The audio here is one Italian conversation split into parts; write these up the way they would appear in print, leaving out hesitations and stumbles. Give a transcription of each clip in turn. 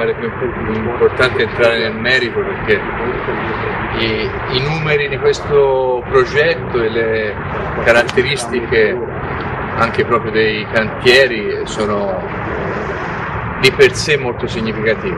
pare più importante entrare nel merito, perché i numeri di questo progetto e le caratteristiche anche proprio dei cantieri sono di per sé molto significativi.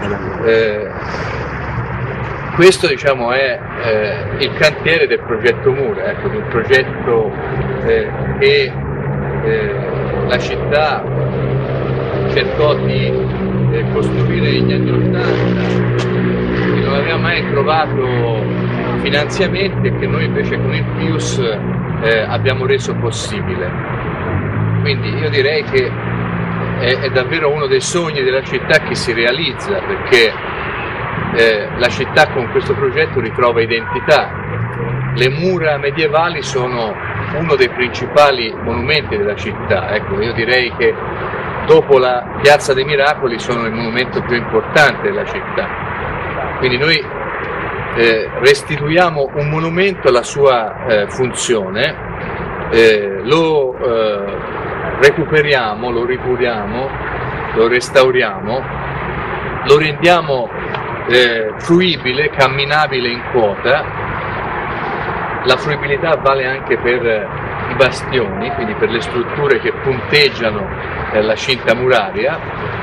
Questo, diciamo, è il cantiere del progetto Mura, ecco, un progetto che la città cercò di costruire negli anni '80, che non aveva mai trovato finanziamenti e che noi invece con il PIUS abbiamo reso possibile. Quindi io direi che è davvero uno dei sogni della città che si realizza, perché la città con questo progetto ritrova identità. Le mura medievali sono uno dei principali monumenti della città. Ecco, io direi che dopo la Piazza dei Miracoli sono il monumento più importante della città. Quindi noi restituiamo un monumento alla sua funzione, lo recuperiamo, lo ripuriamo, lo restauriamo, lo rendiamo fruibile, camminabile in quota. La fruibilità vale anche per i bastioni, quindi per le strutture che punteggiano la cinta muraria.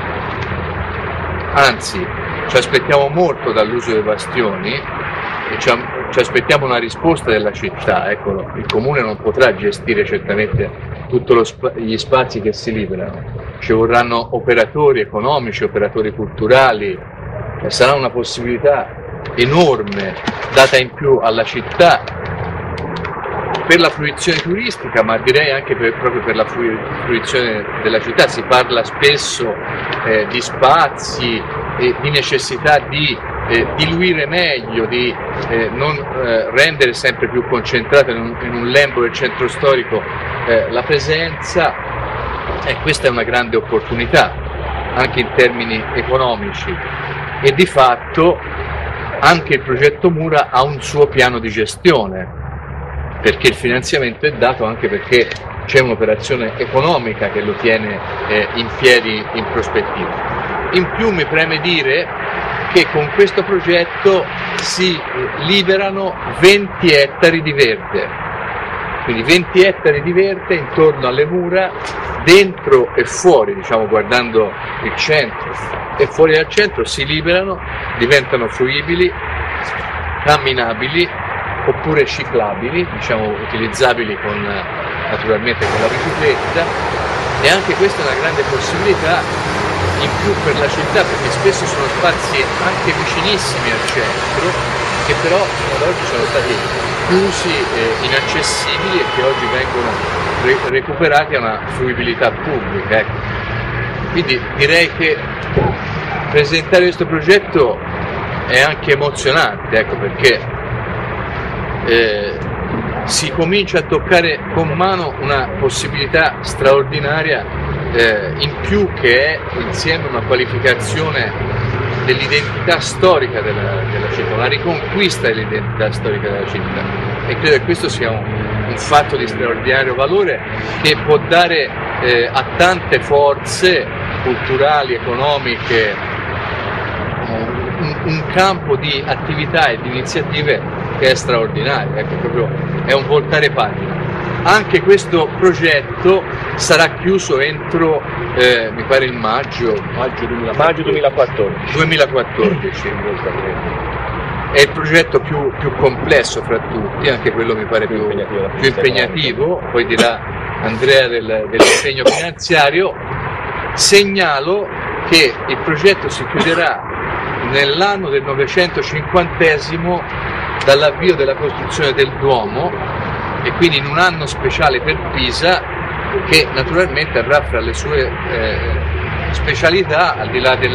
Anzi, ci aspettiamo molto dall'uso dei bastioni e ci aspettiamo una risposta della città. Ecco, il Comune non potrà gestire certamente tutti gli spazi che si liberano, ci vorranno operatori economici, operatori culturali, sarà una possibilità enorme data in più alla città per la fruizione turistica, ma direi anche proprio per la fruizione della città. Si parla spesso di spazi e di necessità di diluire meglio, di non rendere sempre più concentrata in un lembo del centro storico la presenza, e questa è una grande opportunità anche in termini economici, e di fatto anche il progetto Mura ha un suo piano di gestione, perché il finanziamento è dato anche perché c'è un'operazione economica che lo tiene in piedi in prospettiva. In più mi preme dire che con questo progetto si liberano 20 ettari di verde, quindi 20 ettari di verde intorno alle mura, dentro e fuori, diciamo, guardando il centro e fuori dal centro, si liberano, diventano fruibili, camminabili oppure ciclabili, diciamo utilizzabili naturalmente con la bicicletta, e anche questa è una grande possibilità in più per la città, perché spesso sono spazi anche vicinissimi al centro che però ad oggi sono stati chiusi, inaccessibili, e che oggi vengono recuperati a una fruibilità pubblica. Ecco. Quindi direi che presentare questo progetto è anche emozionante, ecco, perché si comincia a toccare con mano una possibilità straordinaria in più, che è insieme una qualificazione dell'identità storica della città, una riconquista dell'identità storica della città, e credo che questo sia un fatto di straordinario valore che può dare a tante forze culturali, economiche, un campo di attività e di iniziative che è straordinario, ecco, proprio è un voltare pagina. Anche questo progetto sarà chiuso entro, mi pare il maggio 2014. È il progetto più complesso fra tutti, anche quello mi pare più impegnativo, poi dirà Andrea dell'impegno finanziario. Segnalo che il progetto si chiuderà nell'anno del 950esimo dall'avvio della costruzione del Duomo, e quindi in un anno speciale per Pisa, che naturalmente avrà fra le sue specialità, al di là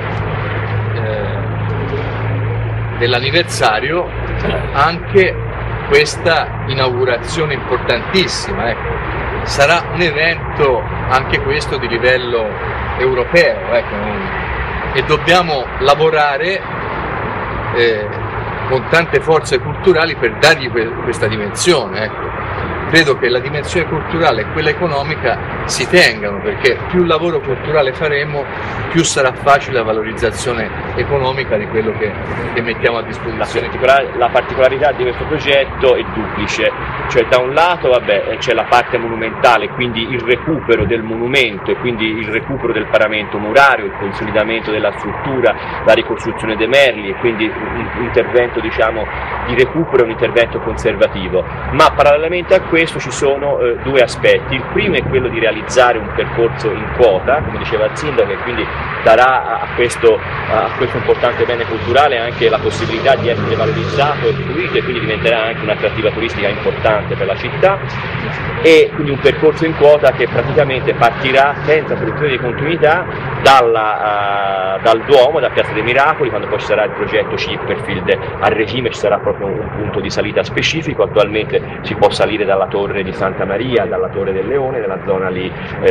dell'anniversario, anche questa inaugurazione importantissima. Ecco. Sarà un evento anche questo di livello europeo, ecco, e dobbiamo lavorare con tante forze culturali per dargli questa dimensione. Ecco. Credo che la dimensione culturale e quella economica si tengano, perché più lavoro culturale faremo, più sarà facile la valorizzazione economica di quello che mettiamo a disposizione. La particolarità di questo progetto è duplice, cioè da un lato c'è la parte monumentale, quindi il recupero del monumento e quindi il recupero del paramento murario, il consolidamento della struttura, la ricostruzione dei merli e quindi un intervento di recupero e un intervento conservativo. Ma parallelamente a questo ci sono due aspetti. Il primo è quello di realizzare un percorso in quota, come diceva il sindaco, e quindi darà a questo importante bene culturale anche la possibilità di essere valorizzato e fruito, e quindi diventerà anche un'attrattiva turistica importante per la città, e quindi un percorso in quota che praticamente partirà senza soluzione di continuità dal Duomo, da Piazza dei Miracoli, quando poi ci sarà il progetto Chipperfield a regime, ci sarà proprio un punto di salita specifico. Attualmente si può salire dalla torre di Santa Maria, dalla torre del Leone, nella zona lì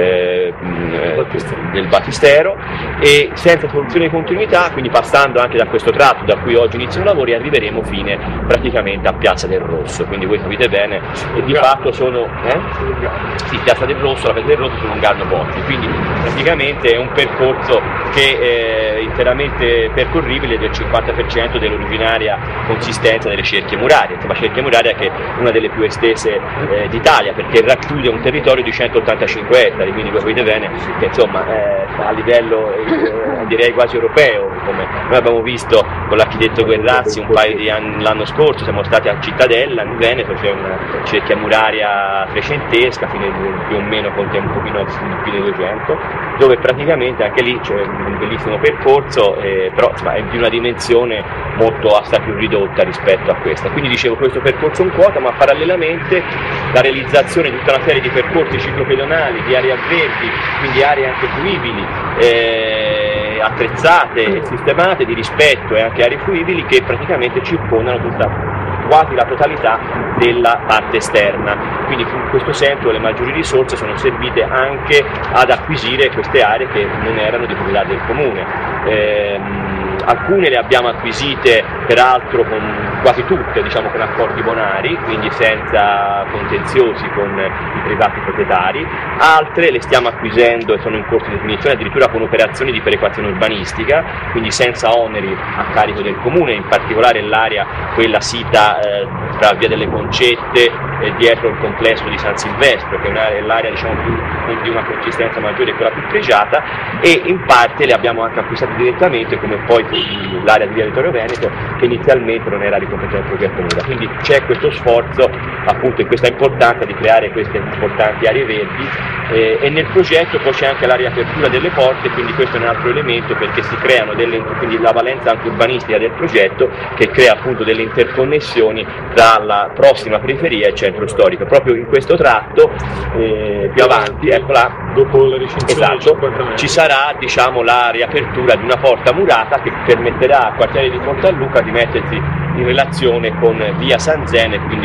del Battistero, e senza soluzione di continuità, quindi passando anche da questo tratto da cui oggi iniziano i lavori, arriveremo fine praticamente a Piazza del Rosso, quindi voi capite bene, e di fatto sono sì, Piazza del Rosso, la Piazza del Rosso su Longarno Pozzi, quindi praticamente è un percorso che è interamente percorribile del 50% dell'originaria consistenza delle cerchie murarie. Insomma, cerchia muraria che è una delle più estese d'Italia, perché racchiude un territorio di 185 ettari, quindi voi capite bene che insomma a livello direi quasi europeo, come noi abbiamo visto con l'architetto Guerrazzi un paio di anni l'anno scorso. Siamo stati a Cittadella in Veneto, c'è una cerchia muraria trecentesca, più o meno con un pochino più di 200, dove praticamente anche lì c'è un bellissimo percorso, però insomma, è di una dimensione molto assai più ridotta rispetto a questa. Quindi dicevo, questo percorso in quota, ma parallelamente la realizzazione di tutta una serie di percorsi ciclopedonali, di aree verdi, quindi aree anche fruibili, attrezzate e sistemate, di rispetto, e anche aree fruibili che praticamente circondano quasi la totalità della parte esterna. Quindi in questo senso le maggiori risorse sono servite anche ad acquisire queste aree che non erano di proprietà del comune. Alcune le abbiamo acquisite peraltro quasi tutte con accordi bonari, quindi senza contenziosi con i privati proprietari, altre le stiamo acquisendo e sono in corso di definizione addirittura con operazioni di perequazione urbanistica, quindi senza oneri a carico del comune, in particolare l'area quella sita tra Via delle Concette e dietro il complesso di San Silvestro, che è l'area di una consistenza maggiore e quella più pregiata, e in parte le abbiamo anche acquistate direttamente, come poi l'area di Via Vittorio Veneto, che inizialmente non era di competenza del progetto Mura. Quindi c'è questo sforzo appunto in questa importanza di creare queste importanti aree verdi, e nel progetto poi c'è anche la riapertura delle porte, quindi questo è un altro elemento, perché si creano quindi la valenza anche urbanistica del progetto, che crea appunto delle interconnessioni tra la prossima periferia e il centro storico. Proprio in questo tratto più avanti, eccola, dopo la recinzione, esatto, ci sarà la riapertura di una porta murata che permetterà al quartiere di Montalluca di mettersi in relazione con via San Zene, quindi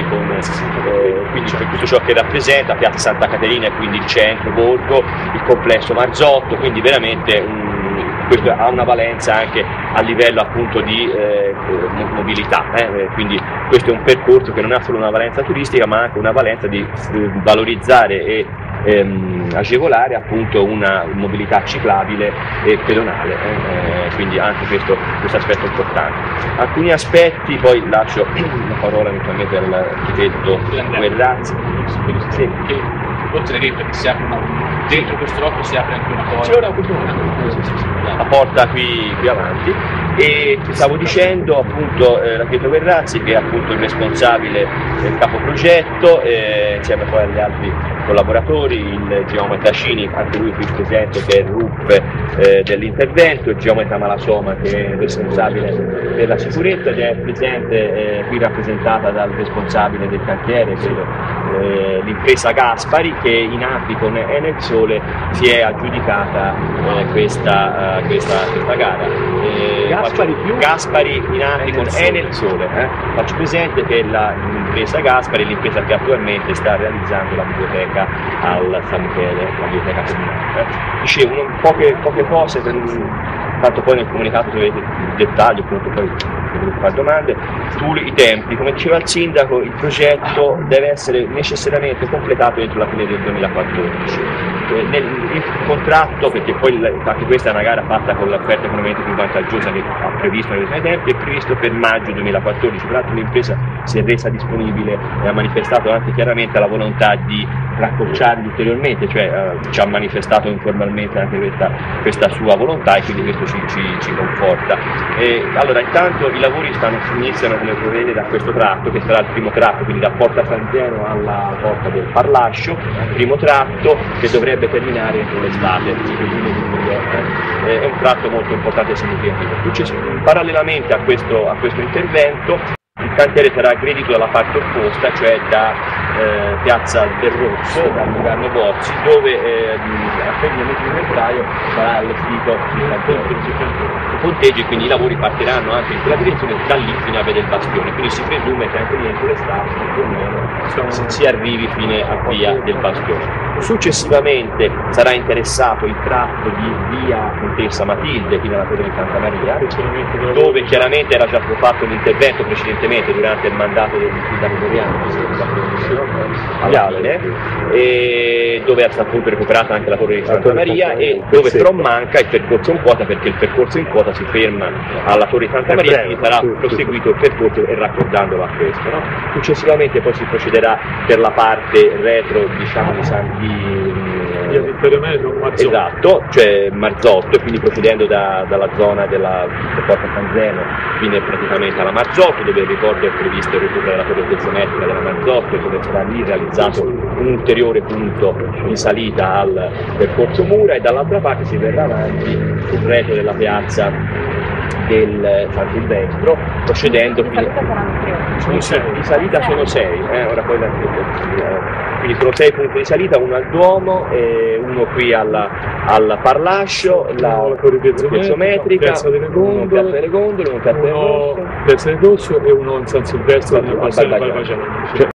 per tutto ciò che rappresenta Piazza Santa Caterina e quindi il centro borgo, il complesso Marzotto, quindi veramente questo ha una valenza anche a livello appunto di mobilità, quindi questo è un percorso che non ha solo una valenza turistica, ma anche una valenza di valorizzare e agevolare appunto una mobilità ciclabile e pedonale, quindi anche questo aspetto è importante. Alcuni aspetti, poi lascio la parola eventualmente all'architetto Guerrazzi. Sì. Oltre che si apre dentro questo blocco si apre anche una porta. La porta qui avanti, e stavo dicendo appunto l'architetto Guerrazzi, che è appunto il responsabile del capoprogetto, insieme poi agli altri collaboratori, il geometra Cini, anche lui qui presente, che è il RUP dell'intervento, il geometra Malasoma, che è il responsabile della sicurezza, ed è presente qui rappresentata dal responsabile del cantiere, l'impresa Gaspari, che in abbi con Enel Sole si è aggiudicata questa gara. Gaspari in abbi con Enel Sole. Faccio presente che l'impresa Gaspari è l'impresa che attualmente sta realizzando la biblioteca al San Michele, la biblioteca comunale. Dicevo poche cose, tanto poi nel comunicato avete dettagli, appunto poi potete fare domande. I tempi, come diceva il sindaco, il progetto deve essere necessariamente completato entro la fine del 2014. il contratto, perché poi anche questa è una gara fatta con l'offerta economicamente più vantaggiosa che ha previsto nei tempi, è previsto per maggio 2014, peraltro l'impresa si è resa disponibile e ha manifestato anche chiaramente la volontà di raccorciarli ulteriormente, cioè ci ha manifestato informalmente anche questa sua volontà, e quindi questo ci conforta. Allora intanto i lavori iniziano, come prevede, da questo tratto, che sarà il primo tratto, quindi da Porta San Zeno alla Porta del Parlascio, primo tratto che dovrebbe terminare entro l'estate. È un tratto molto importante e significativo. Parallelamente a questo intervento, il cantiere sarà aggredito dalla parte opposta, cioè da Piazza del Rosso, da Lugano Bozzi, dove a febbraio di febbraio sarà allestito il ponteggio, e quindi i lavori partiranno anche in quella direzione, da lì fino a Via del Bastione, quindi si presume che anche lì entro l'estate più o meno si arrivi fino a Via del Bastione. Successivamente sarà interessato il tratto di Via Contessa Matilde fino alla Torre di Santa Maria, dove chiaramente era già stato fatto un intervento precedentemente durante il mandato del sindaco Doriano e dove è stata appunto recuperata anche la Torre di Santa Maria, e dove però manca il percorso in quota, perché il percorso in quota si ferma alla Torre di Santa Maria, quindi sarà proseguito il percorso e raccordandolo a questo. No? Successivamente poi si procederà per la parte retro, diciamo, Via Vittorio Metro, Marzotto. Esatto, cioè Marzotto, e quindi procedendo dalla zona della Porta San Zeno fino praticamente alla Marzotto, dove ricordo è previsto il recupero della torre piezometrica della Marzotto, dove sarà lì realizzato un ulteriore punto di salita al percorso Mura, e dall'altra parte si verrà avanti sul retro della piazza del San Silvestro, procedendo di salita sono 6, ora poi quindi sono 6 punti di salita, uno al Duomo, uno qui al Parlascio, la Torre Piezometrica, Piazza delle Gondole, uno Piazza del Gondole, uno Piazza del Rosso, Piazza del Rosso e uno in San Silvestro nel Passo del Barbagianni.